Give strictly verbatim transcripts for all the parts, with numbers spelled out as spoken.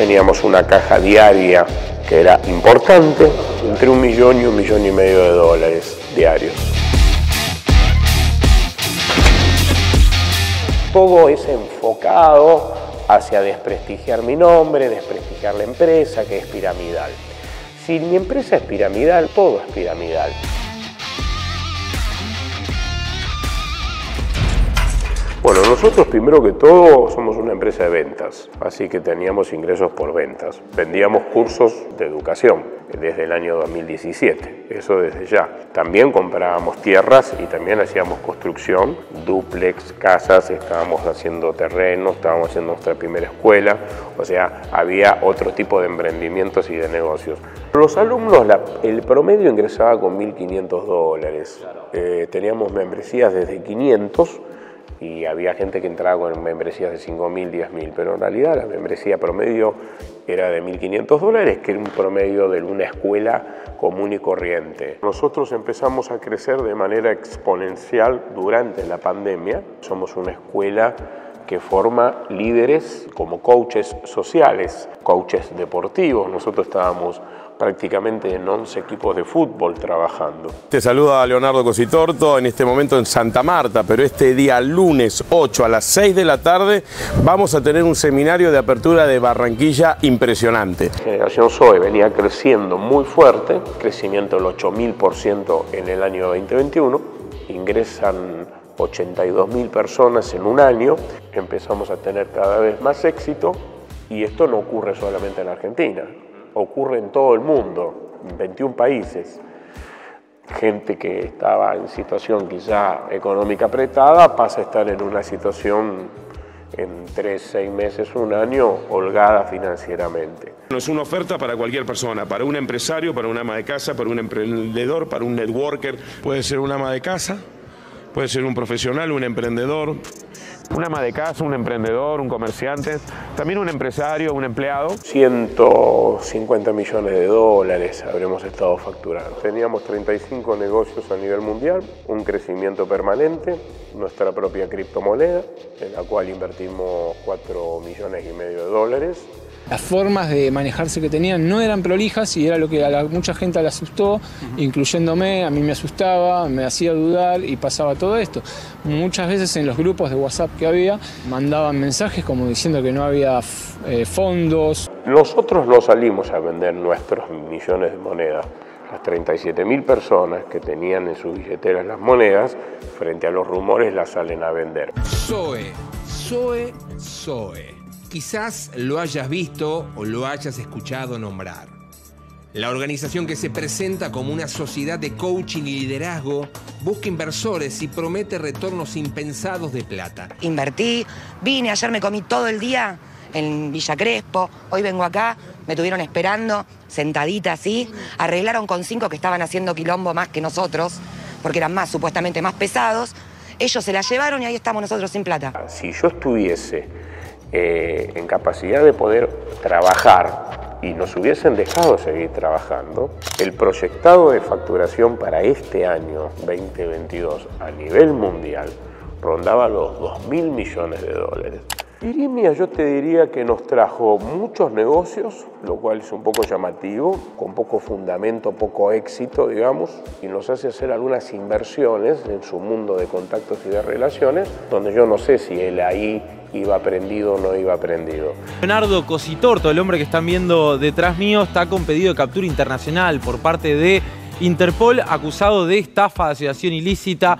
teníamos una caja diaria que era importante, entre un millón y un millón y medio de dólares diarios. Todo es enfocado hacia desprestigiar mi nombre, desprestigiar la empresa, que es piramidal. Si mi empresa es piramidal, todo es piramidal. Bueno, nosotros primero que todo somos una empresa de ventas, así que teníamos ingresos por ventas. Vendíamos cursos de educación desde el año dos mil diecisiete, eso desde ya. También comprábamos tierras y también hacíamos construcción, dúplex, casas, estábamos haciendo terrenos, estábamos haciendo nuestra primera escuela, o sea, había otro tipo de emprendimientos y de negocios. Los alumnos, la, el promedio ingresaba con mil quinientos dólares, eh, teníamos membresías desde quinientos, y había gente que entraba con membresías de cinco mil, diez mil, pero en realidad la membresía promedio era de mil quinientos dólares, que era un promedio de una escuela común y corriente. Nosotros empezamos a crecer de manera exponencial durante la pandemia. Somos una escuela que forma líderes como coaches sociales, coaches deportivos. Nosotros estábamos prácticamente en once equipos de fútbol trabajando. Te saluda Leonardo Cositorto en este momento en Santa Marta, pero este día lunes ocho a las seis de la tarde vamos a tener un seminario de apertura de Barranquilla impresionante. Generación Zoe venía creciendo muy fuerte, crecimiento del ocho mil por ciento en el año veinte veintiuno, ingresan ochenta y dos mil personas en un año, empezamos a tener cada vez más éxito y esto no ocurre solamente en Argentina. Ocurre en todo el mundo, en veintiún países. Gente que estaba en situación quizá económica apretada pasa a estar en una situación en tres, seis meses, un año, holgada financieramente. No es una oferta para cualquier persona, para un empresario, para un ama de casa, para un emprendedor, para un networker. Puede ser un ama de casa, puede ser un profesional, un emprendedor. Un ama de casa, un emprendedor, un comerciante, también un empresario, un empleado. ciento cincuenta millones de dólares habremos estado facturando. Teníamos treinta y cinco negocios a nivel mundial, un crecimiento permanente, nuestra propia criptomoneda, en la cual invertimos cuatro millones y medio de dólares. Las formas de manejarse que tenían no eran prolijas y era lo que a la, mucha gente le asustó, uh-huh. incluyéndome, a mí me asustaba, me hacía dudar y pasaba todo esto. Muchas veces en los grupos de WhatsApp que había, mandaban mensajes como diciendo que no había eh, fondos. Nosotros no salimos a vender nuestros millones de monedas. Las treinta y siete mil personas que tenían en sus billeteras las monedas, frente a los rumores las salen a vender. Zoe, Zoe, Zoe. Quizás lo hayas visto o lo hayas escuchado nombrar. La organización que se presenta como una sociedad de coaching y liderazgo busca inversores y promete retornos impensados de plata. Invertí, vine, ayer me comí todo el día en Villa Crespo, hoy vengo acá, me tuvieron esperando, sentadita así, arreglaron con cinco que estaban haciendo quilombo más que nosotros, porque eran más, supuestamente más pesados, ellos se la llevaron y ahí estamos nosotros sin plata. Si yo estuviese Eh, en capacidad de poder trabajar y nos hubiesen dejado seguir trabajando, el proyectado de facturación para este año veinte veintidós a nivel mundial rondaba los dos mil millones de dólares. Irimia, yo te diría que nos trajo muchos negocios, lo cual es un poco llamativo, con poco fundamento, poco éxito, digamos, y nos hace hacer algunas inversiones en su mundo de contactos y de relaciones, donde yo no sé si él ahí iba aprendido o no iba aprendido. Leonardo Cositorto, el hombre que están viendo detrás mío, está con pedido de captura internacional por parte de Interpol, acusado de estafa, de asociación ilícita.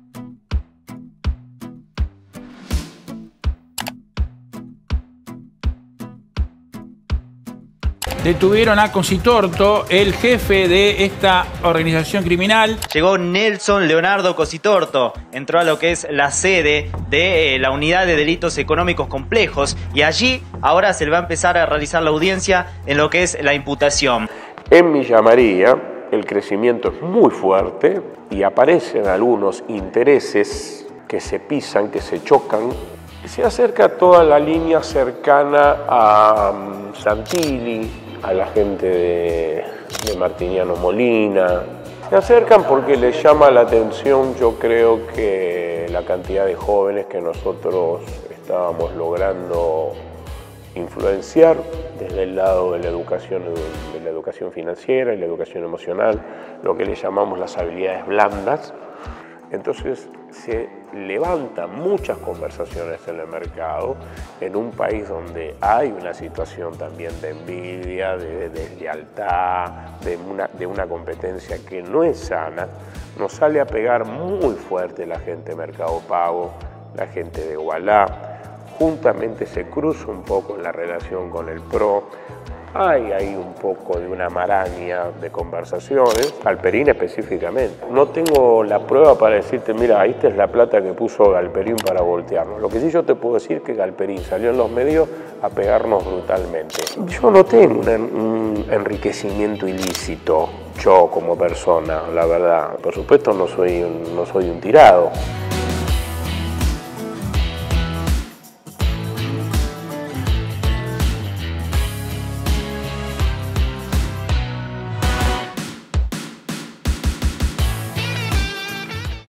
Detuvieron a Cositorto, el jefe de esta organización criminal. Llegó Nelson Leonardo Cositorto, entró a lo que es la sede de la Unidad de Delitos Económicos Complejos y allí ahora se le va a empezar a realizar la audiencia en lo que es la imputación. En Villa María el crecimiento es muy fuerte y aparecen algunos intereses que se pisan, que se chocan. Se acerca toda la línea cercana a um, Santilli, a la gente de, de Martiniano Molina. Se acercan porque les llama la atención, yo creo que la cantidad de jóvenes que nosotros estábamos logrando influenciar desde el lado de la educación, de la educación financiera y la educación emocional, lo que le llamamos las habilidades blandas. Entonces se levantan muchas conversaciones en el mercado, en un país donde hay una situación también de envidia, de deslealtad, de una, de una competencia que no es sana. Nos sale a pegar muy fuerte la gente de Mercado Pago, la gente de Ualá. Juntamente se cruza un poco en la relación con el PRO. Hay ahí un poco de una maraña de conversaciones, Galperín específicamente. No tengo la prueba para decirte, mira, esta es la plata que puso Galperín para voltearnos. Lo que sí yo te puedo decir es que Galperín salió en los medios a pegarnos brutalmente. Yo no tengo un, un enriquecimiento ilícito, yo como persona, la verdad. Por supuesto no soy un, no soy un tirado.